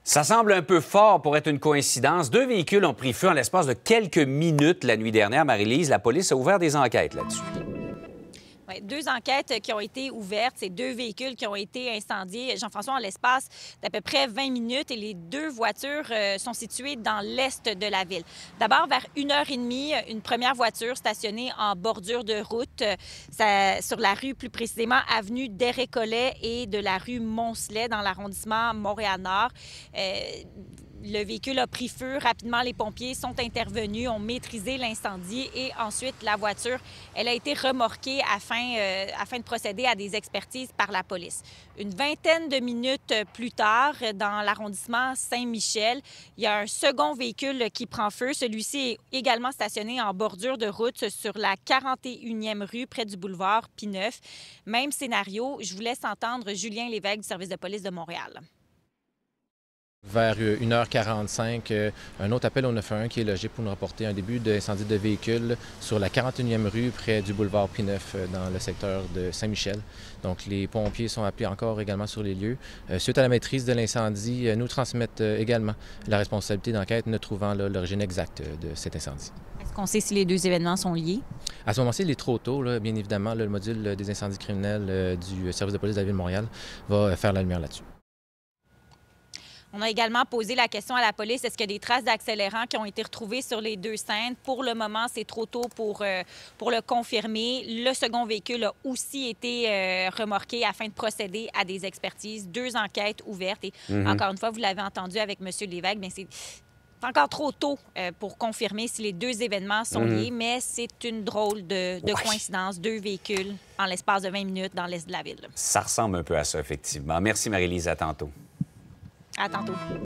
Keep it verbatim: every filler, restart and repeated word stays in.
Ça semble un peu fort pour être une coïncidence. Deux véhicules ont pris feu en l'espace de quelques minutes la nuit dernière. Marie-Lise, la police a ouvert des enquêtes là-dessus. Oui, deux enquêtes qui ont été ouvertes. C'est deux véhicules qui ont été incendiés, Jean-François, en l'espace d'à peu près vingt minutes. Et les deux voitures euh, sont situées dans l'est de la ville. D'abord, vers une heure trente, une première voiture stationnée en bordure de route, ça, sur la rue, plus précisément, avenue des Récollets et de la rue Moncelet, dans l'arrondissement Montréal-Nord. Euh, Le véhicule a pris feu. Rapidement, les pompiers sont intervenus, ont maîtrisé l'incendie et ensuite, la voiture, elle a été remorquée afin, euh, afin de procéder à des expertises par la police. Une vingtaine de minutes plus tard, dans l'arrondissement Saint-Michel, il y a un second véhicule qui prend feu. Celui-ci est également stationné en bordure de route sur la quarante et unième rue, près du boulevard Pineuf. Même scénario. Je vous laisse entendre Julien Lévesque du service de police de Montréal. Vers une heure quarante-cinq, un autre appel au neuf un un qui est logé pour nous rapporter un début d'incendie de véhicule sur la quarante et unième rue, près du boulevard Pineuf, dans le secteur de Saint-Michel. Donc, les pompiers sont appelés encore également sur les lieux. Suite à la maîtrise de l'incendie, nous transmettent également la responsabilité d'enquête, ne trouvant l'origine exacte de cet incendie. Est-ce qu'on sait si les deux événements sont liés? À ce moment-ci, il est trop tôt. Là, bien évidemment, là, le module des incendies criminels du service de police de la Ville de Montréal va faire la lumière là-dessus. On a également posé la question à la police, est-ce qu'il y a des traces d'accélérants qui ont été retrouvées sur les deux scènes? Pour le moment, c'est trop tôt pour, euh, pour le confirmer. Le second véhicule a aussi été euh, remorqué afin de procéder à des expertises. Deux enquêtes ouvertes. Et mm-hmm. encore une fois, vous l'avez entendu avec M. Lévesque, bien, c'est... C'est encore trop tôt euh, pour confirmer si les deux événements sont mmh. liés, mais c'est une drôle de, de ouais. coïncidence. Deux véhicules en l'espace de vingt minutes dans l'est de la ville. Ça ressemble un peu à ça, effectivement. Merci, Marie-Lise. À tantôt. À tantôt.